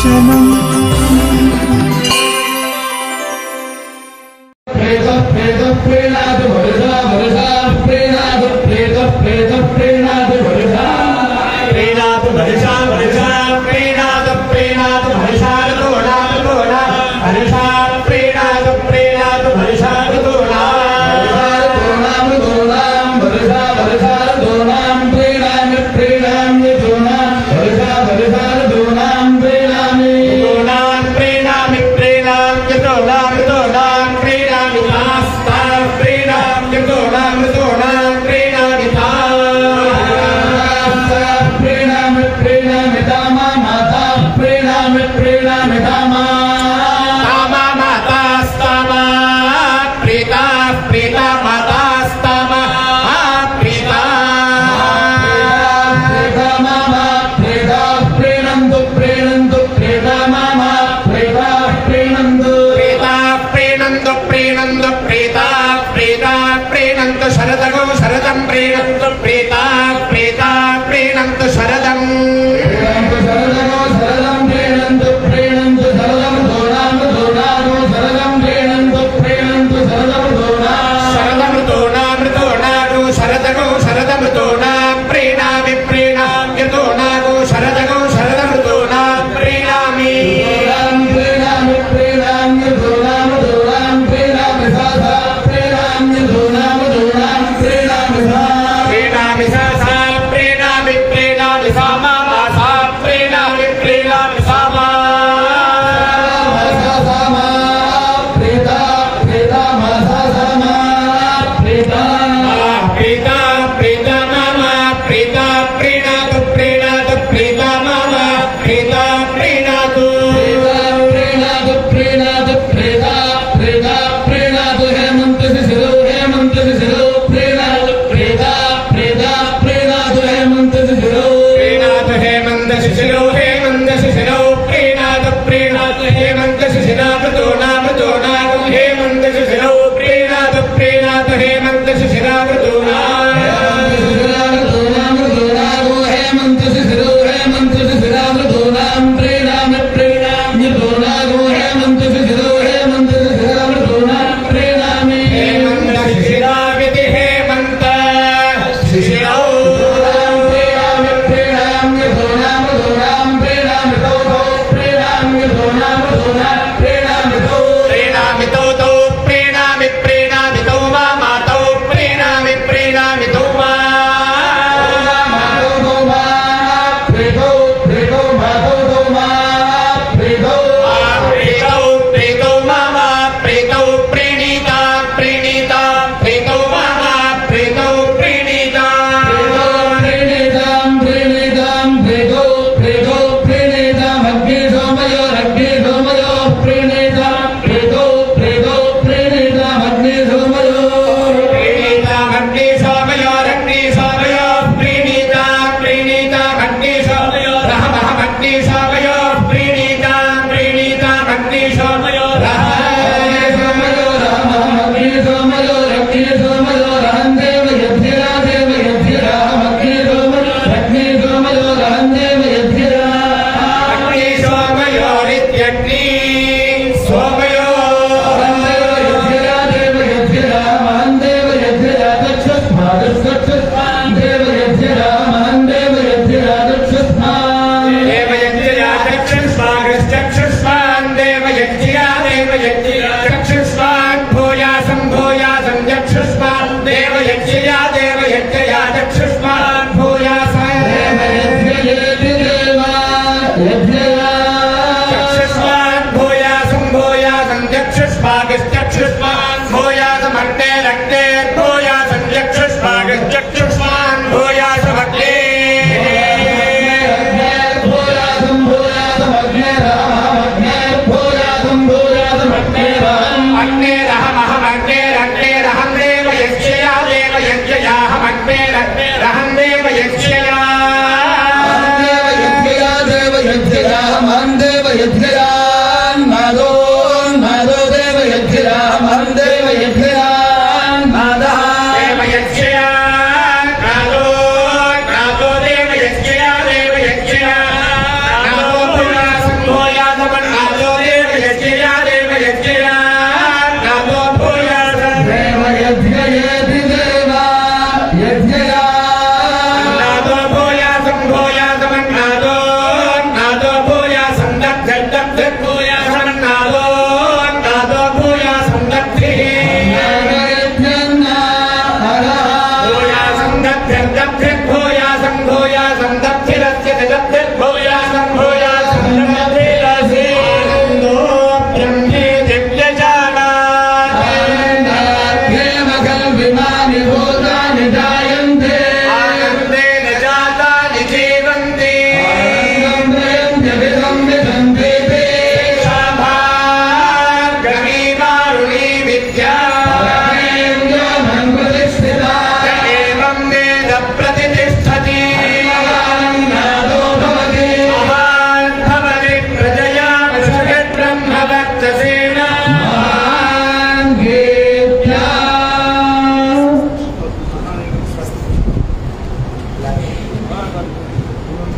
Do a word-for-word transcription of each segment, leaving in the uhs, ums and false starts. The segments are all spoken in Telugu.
दर्शनम् प्रेत प्रेत प्रेणाद वर्षा वर्षा प्रेणाद प्रेत प्रेत प्रेणाद वर्षा प्रेणाद वर्षा वर्षा प्रेणाद प्रेणाद वर्षा तोणाद तोणा वर्षा प्रेणाद प्रेणाद वर्षा तोणा तोणाम तोणाम वर्षा वर्षा तोणाम प्रेणाम प्रेणाम तोणा वर्षा वर्षा तोणाम प्रेणामि तोणाम प्रेणामि प्रेणाम तोणाम तोणाम प्रेणामि आस्ता प्रेणाम तोणाम तोणाम प्रेणामि आस्ता प्रेणाम प्रेणामि दामा माता प्रेणाम प्रेणामि दामा दामा मातास्तामा प्रेता प्रेता मातास्तामा प्रेता प्रेता मामा प्रेता प्रेणन्तु प्रेणन्तु प्रेता मामा प्रेता प्रेणन्तु प्रेता प्रेणन्तु प्रेणन्तु प्रेता प्रेता प्रेणन्तु शरदगो शरदं प्रेणन्तु प्रेता प्रेता प्रेणन्तु शरदं प्रेणन्तु शरदगो शरदं प्रेणन्तु प्रेणन्तु शरदं दोणां दोणागो शरदं प्रेणन्तु प्रेणन्तु शरदं दोणा शरदं दोणां दोणागो शरदगो शरदं दोणा प्रेणामि प्रेणाम्य दोणागो शरदगो शरदं दोणा प्रेणामि प्रेणामि प्रेणाम्य दोणां दोणां प्रेणामि सा सा प्रेणाम्य दोणां दोणां प्रेणामि सा प्रेणामि सा सा प्रेणामि प्रेणामि सा मा मा सा प्रेणामि प्रेणामि सा मा सा सा मा प्रेता प्रेता मा सा सा मा प्रेता प्रेता प्रेता मामा प्रेता प्रेणातु प्रेणातु प्रेता मामा प्रेता प्रेणातु प्रेणातु प्रेणातु प्रेता प्रेता प्रेणातु हेमंत शिशिरो हेमंत शिशिरो प्रेणातु प्रेता प्रेता प्रेणातु हेमंत शिशिरो प्रेणातु हेमंत शिशिरो हेमंत शिशिरो प्रेणातु प्रेणातु हेमंत शिशिरातु दोणाम दोणागो हेमंत शिशिरो प्रेणातु प्रेणातु हेमंत शिशिरातु दोणाम दोणाम दोणागो हेमंत शिशिरो हेमंत शिशिरातु दोणाम प्रेणाम प्रेणाम्य दोणागो हेमंत शिशिरो हेमंत शिशिरातु दोणाम प्रेणामि हेमंत शिशिराविति हेमंत शिशिरो दोणाम प्रेणामि प्रेणाम्य दोणाम दोणाम प्रेणामि तो तो प्रेणाम्य दोणाम दोणाम प्रेणामि तो प्रेणामि तो तो प्रेणामि प्रेणामि तो मा मा तो प्रेणामि प्रेणामि तो मा मा तो तो मा प्रेतो प्रेतो मा तो तो मा प्रेतो प्रेतो प्रेतो मा मा प्रेतो प्रेणीता प्रेणीता प्रेतो मा मा प्रेतो प्रेणीता प्रेतो प्रेणीतां प्रेणीतां प्रेतो प्रेतो प्रेणीतां अग्नि सोमयो अग्नि सोमयो प्रेणीतां प्रेतो प्रेतो प्रेणीतां अग्नि सोमयो प्रेणीतां अग्नि सोमयो अग्नि सोमयो प्रेणीतां प्रेणीतां अग्नि सोमयो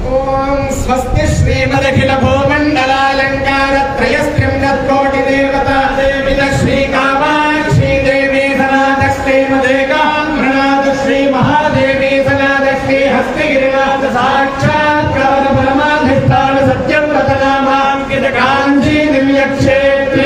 ఓం స్వస్తి శ్రీమదఖిల భూమండలాలంకార త్రయస్త్రింగకోటి దేవతా దేవిత శ్రీ కామాక్షి దేవి సనాథ శ్రీమదేకాంధ్రనాథ శ్రీ మహాదేవి సనాథ శ్రీ హస్తగిరినాథ సాక్షాత్కార పరమాధిష్టాన సత్యం రతనామాంకిత కాంచీ దివ్యక్షేత్రే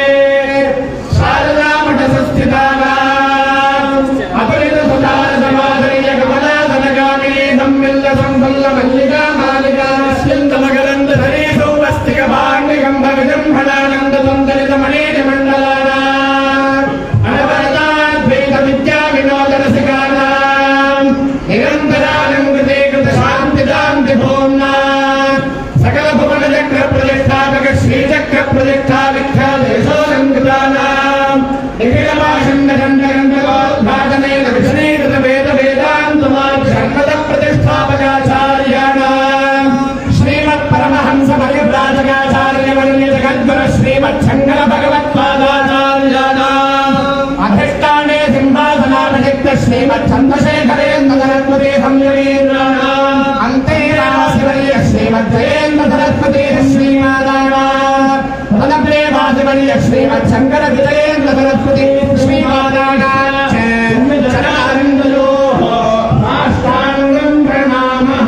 శారదామఠ సంస్థితానాం అపరిత సుధార సమాధర్య కమలాధనగామినీ సంవిల్ల సంఫల్ల మల్లికా మాలికా స్యంతమకరంద ధరీ సౌవస్తిక భాండికంభ విజంభణానంద సుందరిత మణీజ మండలానాం అనవరతాద్వైత విద్యా వినోద రసికానాం నిరంతరానందతే కృత శాంతిదాంతి భూమ్నా సకల భువన చక్ర ప్రతిష్టాపక శ్రీచక్ర ప్రతిష్టా విఖ్యాత యశోలంకృతానాం నిఖిల భాషండ చండ గంధకోద్ఘాటనేన విషణీకృత వేద వేదాంతమాది షణ్మద ప్రతిష్టాపకాచార్యాణాం శ్రీమత్ పరమహంస పరివ్రాజకాచార్య వర్య జగద్గుర శ్రీమత్ శంకర భగవత్పాదాచార్యాణాం అధిష్టానే సింహాసనాభిషిక్త శ్రీమత్ చంద్రశేఖరేంద్ర సరస్వతి సంయురీంద్రాణాం అంతే రామశివర్య శ్రీమద్ జయేంద్ర సరస్వతి శ్రీమాదానాం ప్రేమాధిపర్య శ్రీమత్ శంకర విజయేంద్ర సరస్వతి శ్రీమాదానాం చరణారిందులో సాష్టాంగం ప్రణామః.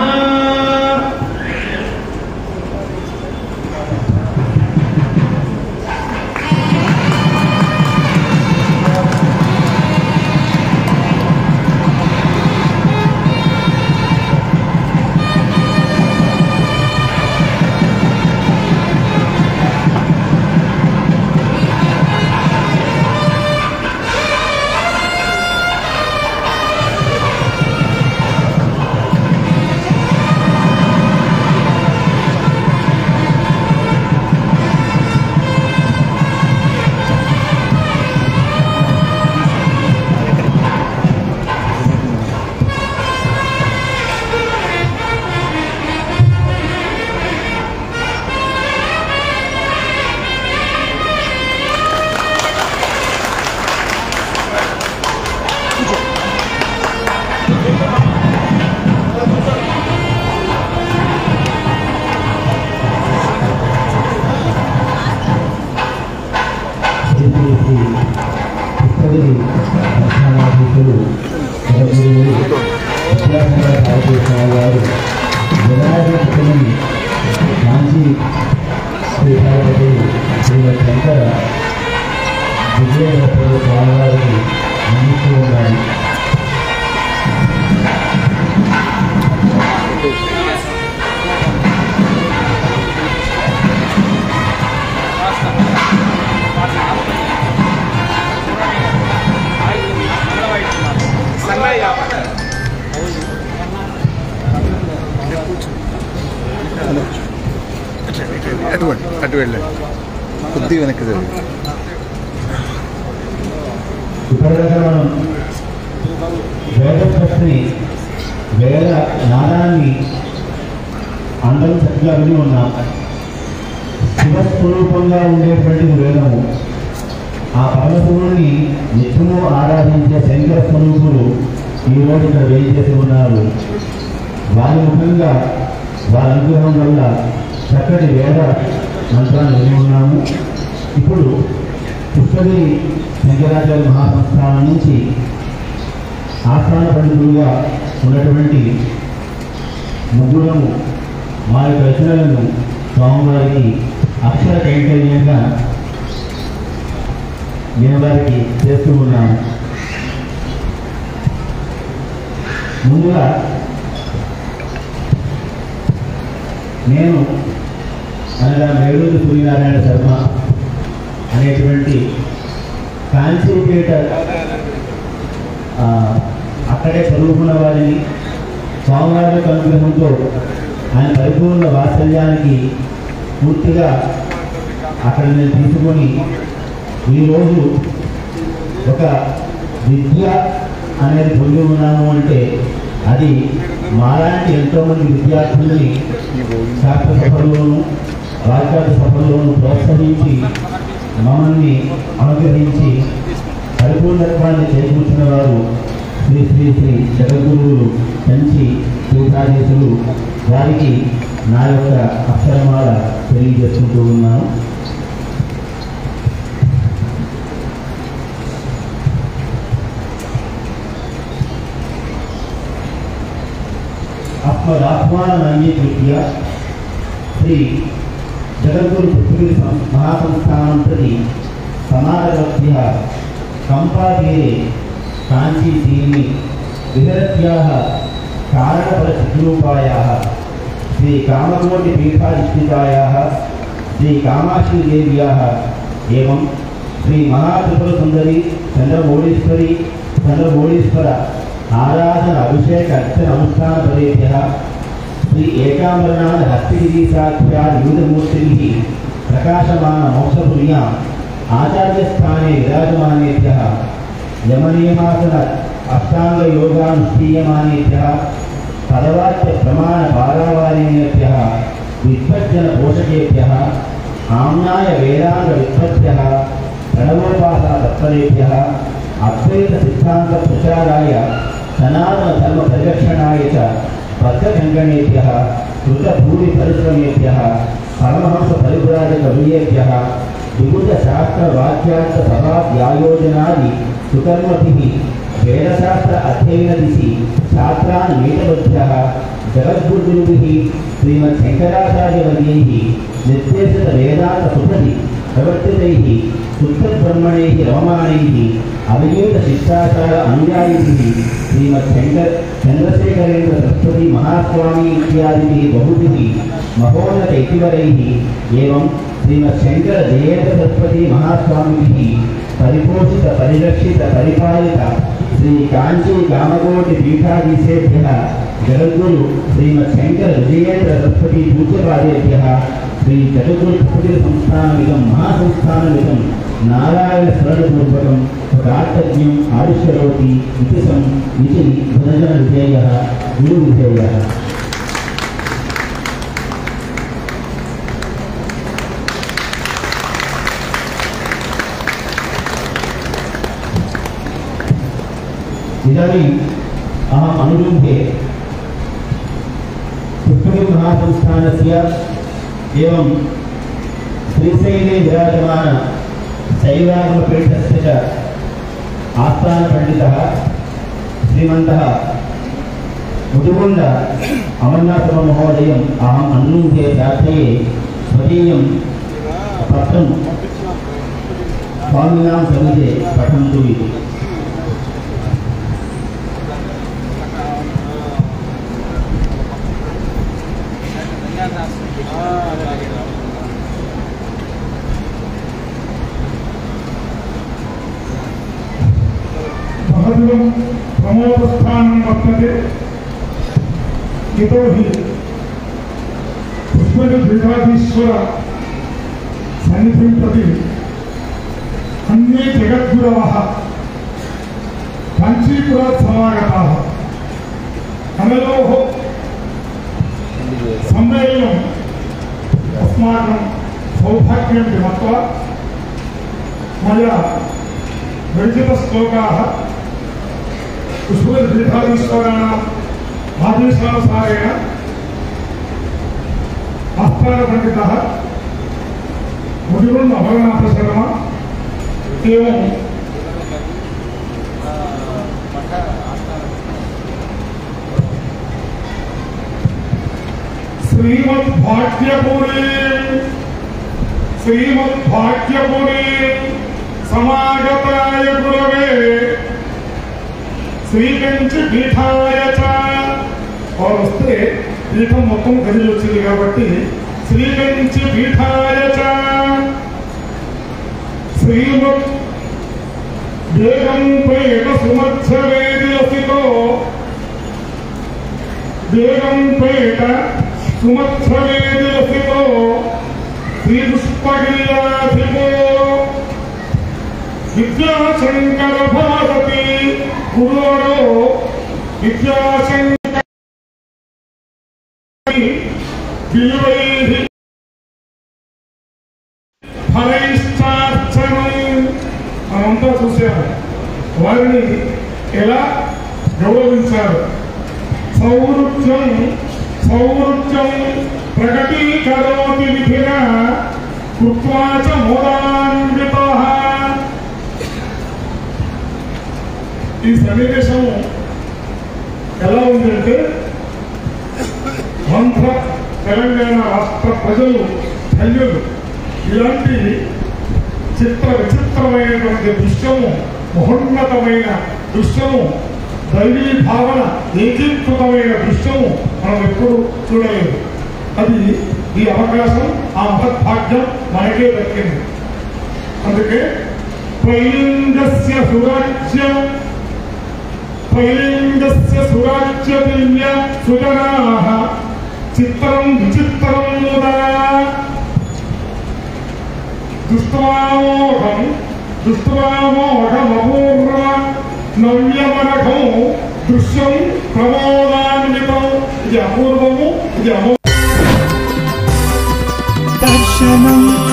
అటు వెళ్ళండి కొద్ది వెనక్కి జరిగి ఇప్పటిదాకా మనం వేదశక్తిని వేద నాదాన్ని అందరం చక్కగా విని ఉన్నాం. శివస్వరూపంగా ఉండేటువంటి వేదము ఆ పరమశివుడిని నిత్యము ఆరాధించే శంకర స్వరూపులు ఈరోజు ఇక్కడ వేయించేసి ఉన్నారు. వారి ముఖంగా వారి అనుగ్రహం వల్ల చక్కటి వేద మంత్రాన్ని విని ఉన్నాము. ఇప్పుడు పుష్కగిరి శంకరాచార్య మహాసంస్థానం నుంచి ఆస్థాన పండితులుగా ఉన్నటువంటి ముగ్గురము మా యొక్క రచనలను స్వామివారికి అక్షర కైంకర్యంగా మేము వారికి చేస్తూ ఉన్నాము. ముందుగా నేను అనగా మేడూరు సూర్యనారాయణ శర్మ అనేటువంటి కాంచీపేట అక్కడే చదువుకున్న వారిని స్వామివారి యొక్క అనుగ్రహంతో ఆయన పరిపూర్ణ వాత్సల్యానికి పూర్తిగా అక్కడ నేను తీసుకొని ఈరోజు ఒక విద్య అనేది పొంది ఉన్నాము అంటే అది మాలాంటి ఎంతోమంది విద్యార్థుల్ని శాస్త్ర సభల్లోనూ రాజ్యాంగ సభల్లోనూ ప్రోత్సహించి మమ్మల్ని అనుగ్రహించి పరిపూర్ణత్వాన్ని చేకూర్చిన వారు శ్రీ శ్రీ శ్రీ శ్రీ జగద్గురువులు కంచి పీఠాధీశులు వారికి నా యొక్క అక్షరమాల తెలియజేసుకుంటూ ఉన్నాను. అస్మదాహ్వానం అంగీకృత్య శ్రీ జగద్గురు పృథ్వీ మహాసంస్థానం ప్రతి సమాగత్య కంపాతీరే కాంచీతీని విహరత్యాః కారణఫలసిద్ధిరూపాయాः శ్రీ కామకోటి పీఠాధిష్ఠితాయాः శ్రీ కామాక్షీదేవ్యాः ఏవం శ్రీ మహాత్రిపుర సుందరి చంద్రమౌళీశ్వరి చంద్రమౌళీశ్వర ఆరాధన అభిషేక అర్చన అనుష్ఠాన పదేభ్యः శ్రీ ఏకాంబరనాథ హస్తిగిరీశాఖ్యాది వివిధమూర్తిభిः ప్రకాశమాన మోక్షపుర్యాం ఆచార్యస్థానే విరాజమానేభ్యः యమనియమాసన అష్టాంగ యోగానుష్ఠీయమానేభ్యः పదవాక్య ప్రమాణ పారావారిణేభ్యः విద్వజ్జన పోషకేభ్యः ఆమ్నాయ వేదాంగ విద్వద్భ్యः ప్రణవోపాసన తత్పరేభ్యः అద్వైత సిద్ధాంత ప్రచారాయ సనాతన ధర్మ పరిరక్షణాయ చ బద్ధకంగణేభ్యः కృతభూమి పరిశ్రమేభ్యः పరమహంస పరివ్రాజక వీయేభ్యः వివిధ శాస్త్ర వాక్యార్థ సభావ్యాయోజనాది సుకర్మభిः వేదశాస్త్ర అధ్యయన దిశి ఛాత్రాన్ మేధవద్భ్యः జగద్గురుభిः శ్రీమద్ శంకరాచార్యవర్యైः నిర్దేశిత వేదాంత సుఖది ప్రవర్తితైः శుద్ధబ్రహ్మణైः రమమాణైः అవినీత శిక్షాచార అనుయాయిభిः శ్రీమద్ శంకర చంద్రశేఖరేంద్ర సరస్వతి మహాస్వామి ఇత్యాదిభిः బహుభిः మహోన్నత ఇతివరైः ఏవం శ్రీమద్ శంకర జయేంద్ర సరస్వతి మహాస్వామిభిः పరిపోషిత పరిరక్షిత పరిపాలిత శ్రీ కాంచీ కామకోటి పీఠాధీశేభ్యः జగద్గురు శ్రీమద్ శంకర విజయేంద్ర సరస్వతి పూజ్యపాదేభ్యः శ్రీ జగద్గురు పృథ్వీ సంస్థానమిదం మహాసంస్థానమిదం నారాయణ స్మరణపూర్వకం ప్రార్థజ్ఞం ఆయుష్యరోతి ఇతిసం ఇతి భుజన విధేయః గురు విధేయః. इदानीम् अहम् अनुरुन्धे पृथ्वी महासंस्थानस्य एवं श्रीशैले विराजमान शैवागमपीठस्य च आस्थानपण्डितः श्रीमन्तः मुदुगुण्ड अमरनाथमहोदयम् अहम् अनुरुन्धे प्रार्थये स्वकीयं पत्रं स्वामिनां सविधे पठन्तु इति. महदुरं प्रमोदस्थानं वर्तते यतो हि पुष्पपीठाधीश्वर सन्निधिं प्रति अन्ये जगद्गुरवः काञ्चीपुरात् समागताः अनयोः सम्मेलनम् अस्माकं सौभाग्यं मत्वा मया विरचितश्लोकाः पुष्पपीठाधीश्वराणाम् आदेशानुसारेण आस्थानपण्डितः मुदिगुण्ड अमरनाथशर्मा एवं श्रीमद्भाग्यपुरी श्रीमद्भाग्यपुरी समागताय गुरवे श्रीकंची पीठाय च और वस्ते पीठं మొత్తం గదిలో వచ్చింది కాబట్టి శ్రీకంచి పీఠాయ చ శ్రీమద్ దేవంపేట సుమత్సవేదిలసితో దేవంపేట సుమత్సవేదిలసితో శ్రీ పుష్పగిరియాధిపో విద్యాశంకర భారతి గురువరో విద్యాశంకర విలువైః ఫలైశ్చార్చనం మనంతా చూసాము. వారిని ఎలా గౌరవించారు. సౌరుత్యం సౌరుత్యం ప్రకటీకరోతి విధిన కృత్వా చ మోదాన్వితః. ఈ సన్నివేశం ఎలా ఉందంటే ఆంధ్ర తెలంగాణ రాష్ట్ర ప్రజలు ధన్యులు. ఇలాంటి చిత్ర విచిత్రమైనటువంటి దృశ్యము, మహోన్నతమైన దృశ్యము, దైవీ భావన ఏకీకృతమైన దృశ్యము మనం ఎప్పుడు చూడలేదు. అది ఈ అవకాశం, ఆ మహద్భాగ్యం మనకే దక్కింది. అందుకే త్రైలింగస్య సురాజ్య త్రైలింగస్య సురాజ్య దివ్య సుజనాః చిత్రం విచిత్రం ముదా దుష్ట్వామోఘం దుష్ట్వామోఘమపూర్వ నవ్యమనఘం దృశ్యం ప్రమోదాన్వితం. ఇది అపూర్వము, ఇది అమో దర్శనం